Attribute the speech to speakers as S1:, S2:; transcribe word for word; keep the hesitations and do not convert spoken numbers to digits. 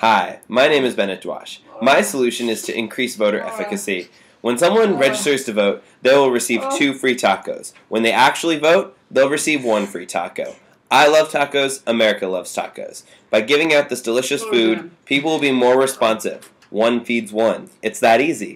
S1: Hi, my name is Bennett Dwash. My solution is to increase voter efficacy. When someone registers to vote, they will receive two free tacos. When they actually vote, they'll receive one free taco. I love tacos, America loves tacos. By giving out this delicious food, people will be more responsive. One feeds one. It's that easy.